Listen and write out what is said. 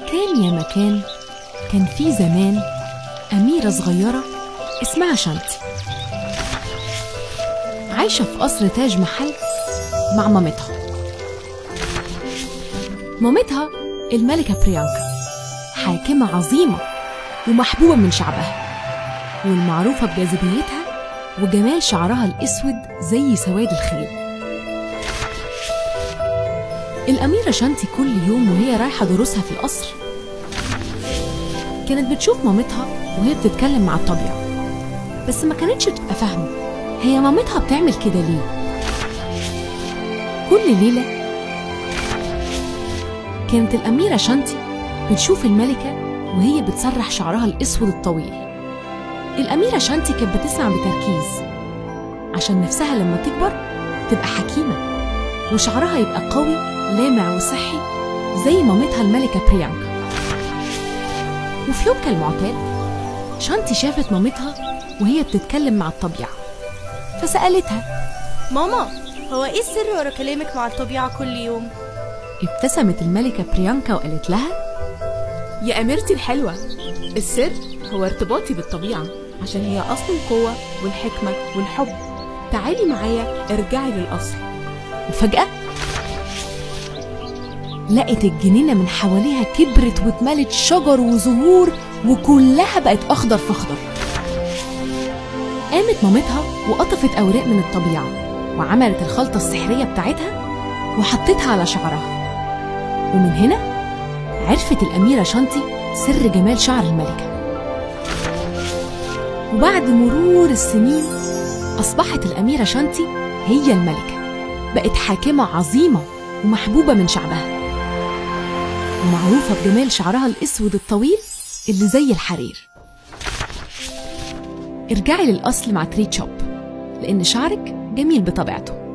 مكان يا مكان كان في زمان أميرة صغيرة اسمها شانتي، عايشة في قصر تاج محل مع مامتها. مامتها الملكة بريانكا حاكمة عظيمة ومحبوبة من شعبها، والمعروفة بجاذبيتها وجمال شعرها الأسود زي سواد الخيل. الأميرة شانتي كل يوم وهي رايحة دروسها في القصر كانت بتشوف مامتها وهي بتتكلم مع الطبيعة، بس ما كانتش تبقى فاهمة هي مامتها بتعمل كده ليه. كل ليلة كانت الأميرة شانتي بتشوف الملكة وهي بتسرح شعرها الأسود الطويل. الأميرة شانتي كانت بتسمع بتركيز عشان نفسها لما تكبر تبقى حكيمة وشعرها يبقى قوي لامع وصحي زي مامتها الملكة بريانكا. وفي يوم كالمعتاد شانتي شافت مامتها وهي بتتكلم مع الطبيعة، فسألتها: ماما، هو ايه السر ورا كلامك مع الطبيعة كل يوم؟ ابتسمت الملكة بريانكا وقالت لها: يا أميرتي الحلوة، السر هو ارتباطي بالطبيعة عشان هي أصل القوة والحكمة والحب. تعالي معايا، ارجعي للأصل. وفجأة لقت الجنينة من حواليها كبرت واتملت شجر وزهور وكلها بقت أخضر في أخضر. قامت مامتها وقطفت أوراق من الطبيعة وعملت الخلطة السحرية بتاعتها وحطتها على شعرها، ومن هنا عرفت الأميرة شانتي سر جمال شعر الملكة. وبعد مرور السنين أصبحت الأميرة شانتي هي الملكة، بقت حاكمة عظيمة ومحبوبة من شعبها، ومعروفة بجمال شعرها الأسود الطويل اللي زي الحرير. ارجعي للأصل مع تريت شوب لأن شعرك جميل بطبيعته.